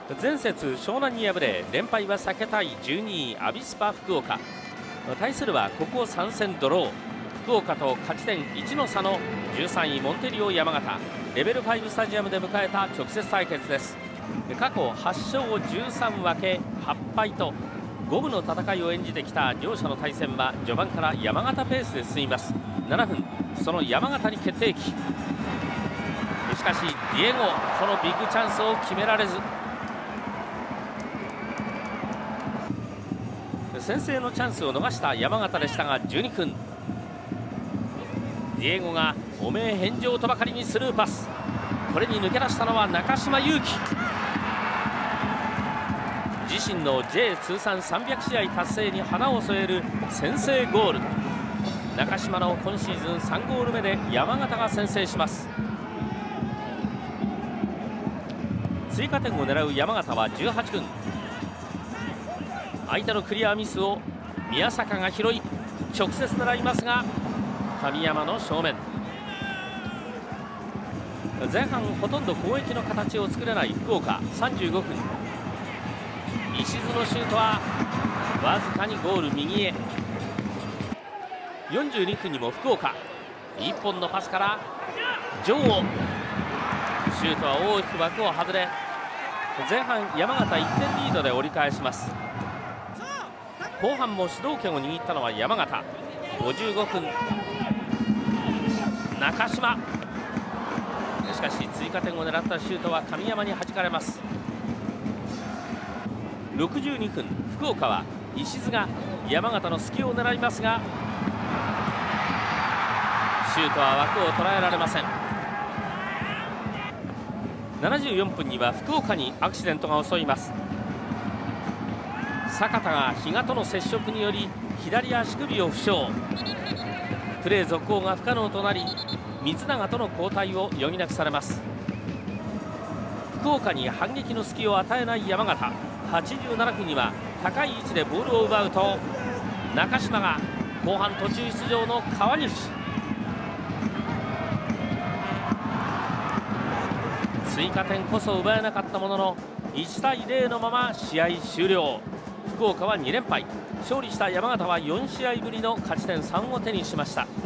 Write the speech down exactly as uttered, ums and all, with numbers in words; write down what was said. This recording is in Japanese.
前節湘南に敗れ連敗は避けたいじゅうにいアビスパ福岡。対するはここさん戦ドロー、福岡と勝ち点いちの差のじゅうさんいモンテリオ山形。レベルごスタジアムで迎えた直接対決です。過去はち勝じゅうさん分けはち敗と五分の戦いを演じてきた両者の対戦は序盤から山形ペースで進みます。ななふん、その山形に決定機。しかしディエゴ、このビッグチャンスを決められず。先制のチャンスを逃した山形でしたが、じゅうにふん、ディエゴがおめえ返上とばかりにスルーパス。これに抜け出したのは中島佑気。自身の ジェイ 通算さんびゃく試合達成に花を添える先制ゴール。中島の今シーズンさんゴール目で山形が先制します。追加点を狙う山形はじゅうはちふん、相手のクリアミスを宮坂が拾い直接狙いますが神山の正面。前半ほとんど攻撃の形を作れない福岡。さんじゅうごふん、石津のシュートはわずかにゴール右へ。よんじゅうにふんにも福岡、いっぽんのパスからジョー。シュートは大きく枠を外れ、前半山形いってんリードで折り返します。後半も主導権を握ったのは山形。ごじゅうごふん、中島。しかし追加点を狙ったシュートは神山に弾かれます。ろくじゅうにふん、福岡は石津が山形の隙を狙いますがシュートは枠を捉えられません。ななじゅうよんふんには福岡にアクシデントが襲います。坂田が比嘉との接触により左足首を負傷。プレー続行が不可能となり三永との交代を余儀なくされます。福岡に反撃の隙を与えない山形。はちじゅうななふんには高い位置でボールを奪うと中島が後半途中出場の川西。追加点こそ奪えなかったもののいちたいゼロのまま試合終了。福岡はに連敗。勝利した山形はよん試合ぶりの勝ち点さんを手にしました。